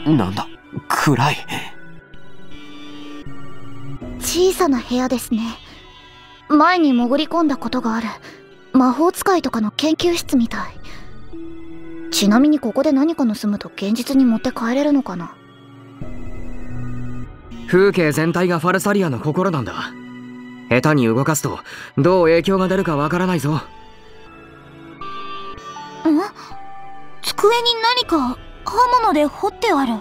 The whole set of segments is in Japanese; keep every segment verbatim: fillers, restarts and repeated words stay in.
なんだ、暗い。 小さな部屋ですね。前に潜り込んだことがある魔法使いとかの研究室みたい。ちなみにここで何か盗むと現実に持って帰れるのかな。 風景全体がファルサリアの心なんだ。下手に動かすとどう影響が出るかわからないぞ。ん？ 机に何か刃物で彫ってある。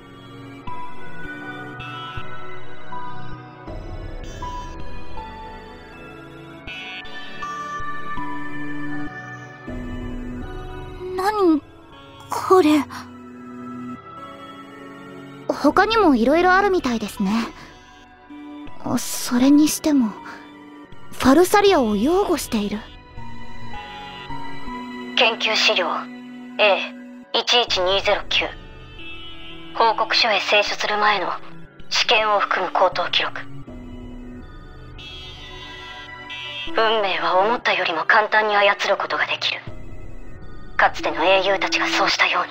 何これ。他にもいろいろあるみたいですね。それにしてもファルサリアを擁護している。 研究資料 エーいちいちにゼロきゅう 報告書へ清書する前の試験を含む口頭記録。運命は思ったよりも簡単に操ることができる。かつての英雄たちがそうしたように。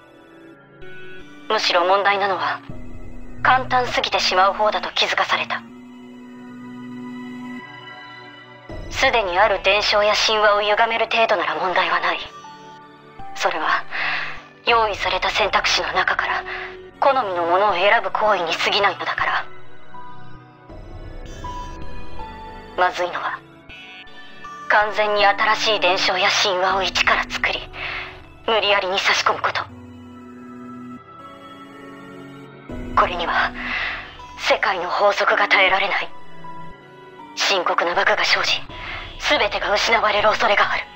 むしろ問題なのは簡単すぎてしまう方だと気づかされた。すでにある伝承や神話を歪める程度なら問題はない。それは用意された選択肢の中から好みのものを選ぶ行為に過ぎないのだから。まずいのは完全に新しい伝承や神話を一から作り無理やりに差し込むこと。これには世界の法則が耐えられない。深刻なバグが生じ全てが失われる恐れがある。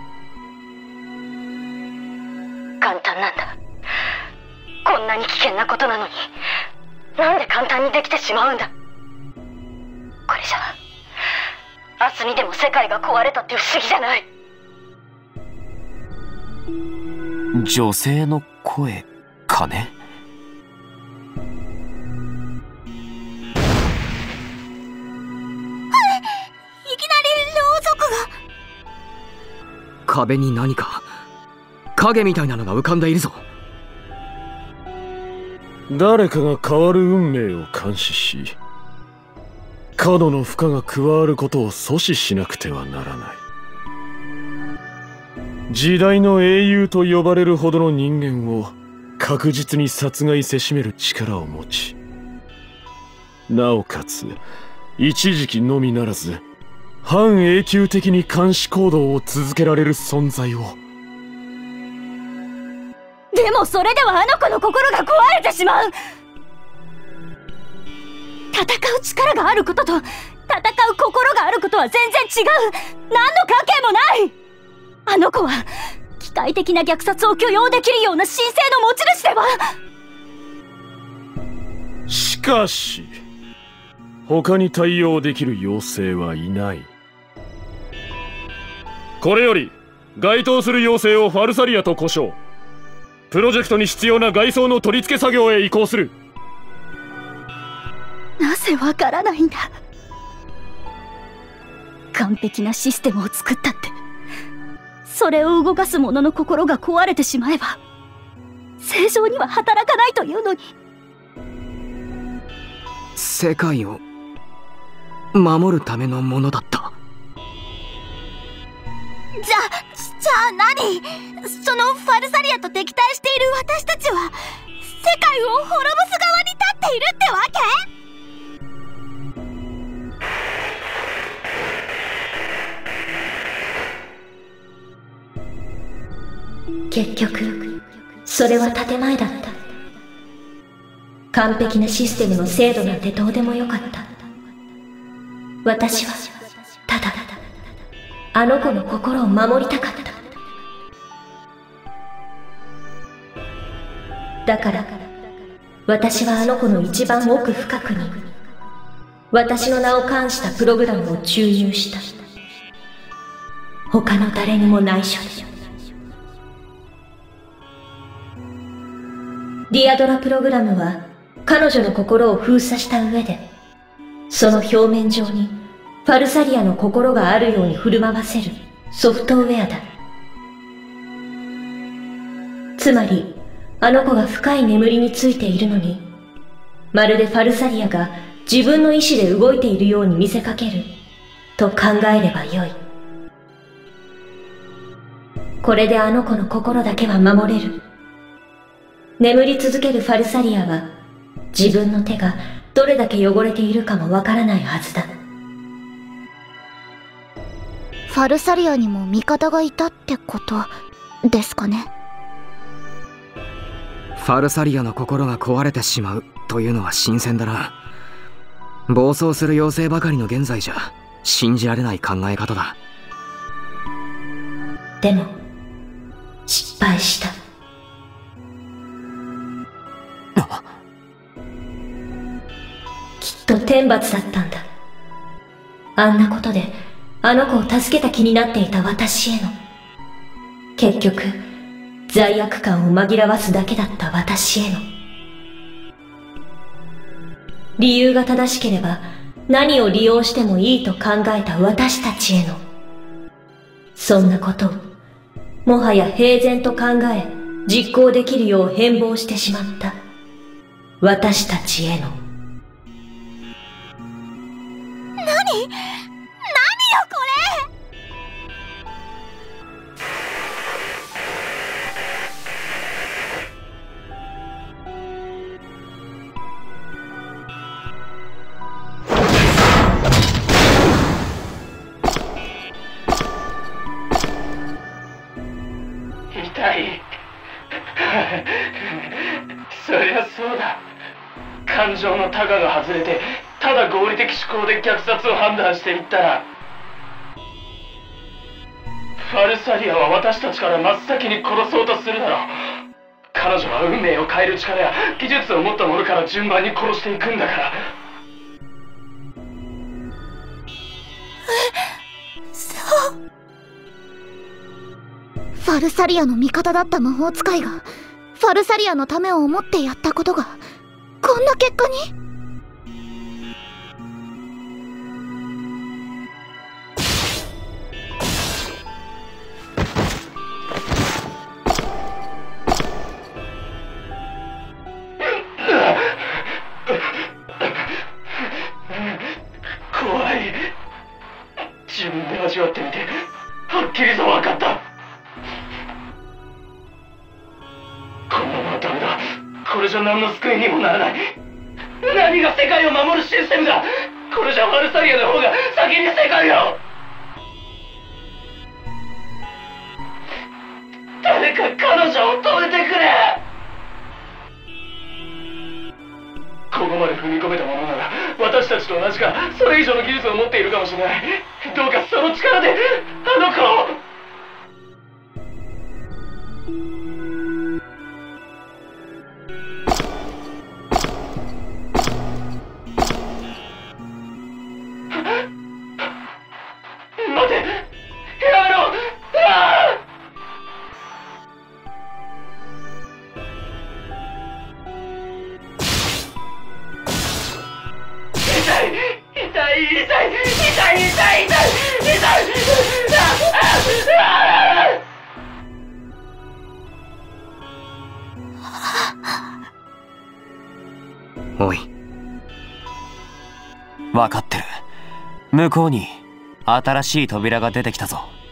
簡単なんだ。こんなに危険なことなのになんで簡単にできてしまうんだ。これじゃ明日にでも世界が壊れたって不思議じゃない。 女性の声かね。 壁に何か影みたいなのが浮かんでいるぞ。 誰かが変わる運命を監視し過度の負荷が加わることを阻止しなくてはならない。時代の英雄と呼ばれるほどの人間を確実に殺害せしめる力を持ち、なおかつ一時期のみならず半永久的に監視行動を続けられる存在を。 でもそれではあの子の心が壊れてしまう。戦う力があることと戦う心があることは全然違う。何の関係もない。あの子は機械的な虐殺を許容できるような神聖の持ち主では。 しかし他に対応できる妖精はいない。これより該当する妖精をファルサリアと呼称。プロジェクトに必要な外装の取り付け作業へ移行する。 なぜわからないんだ。完璧なシステムを作ったってそれを動かす者の心が壊れてしまえば正常には働かないというのに。 世界を守るためのものだった。 じゃ、じゃあ何？そのファルサリアと敵対している私たちは世界を滅ぼす側に立っているってわけ？結局それは建前だった。完璧なシステムの精度なんてどうでもよかった。私はただあの子の心を守りたかった。だから私はあの子の一番奥深くに私の名を冠したプログラムを注入した。他の誰にも内緒で。ディアドラプログラムは彼女の心を封鎖した上でその表面上にファルサリアの心があるように振る舞わせるソフトウェアだ。つまりあの子が深い眠りについているのに、まるでファルサリアが自分の意志で動いているように見せかけると考えればよい。これであの子の心だけは守れる。眠り続けるファルサリアは自分の手がどれだけ汚れているかもわからないはずだ。 ファルサリアにも味方がいたってことですかね。 ファルサリアの心が壊れてしまうというのは新鮮だな。暴走する妖精ばかりの現在じゃ信じられない考え方だ。 でも失敗した。きっと天罰だったんだ。あんなことであの子を助けた気になっていた私への。結局罪悪感を紛らわすだけだった私への。理由が正しければ何を利用してもいいと考えた私たちへの。そんなことをもはや平然と考え実行できるよう変貌してしまった私たちへの。 何？何よこれ！ 痛い。そりゃそうだ。感情のタガが外れてただ合理的思考で虐殺を判断していったら、ファルサリアは私たちから真っ先に殺そうとするだろう。彼女は運命を変える力や技術を持った者から順番に殺していくんだから。 え、そう。 ファルサリアの味方だった魔法使いがファルサリアのためを思ってやったことがこんな結果に。 怖い。自分で味わってみてはっきりと分かった。こんなのはダメだ。これじゃ何の救いにもならない。何が世界を守るシステムだ。これじゃファルサリアの方が先に世界を。誰か彼女を止めてくれ。ここまで踏み込めたものなら私たちと同じかそれ以上の技術を持っているかもしれない。どうかその力であの子を。待て、やめろ。ああ！痛い痛い痛い痛い痛い痛い痛い。 おい、 分かってる。向こうに新しい扉が出てきたぞ。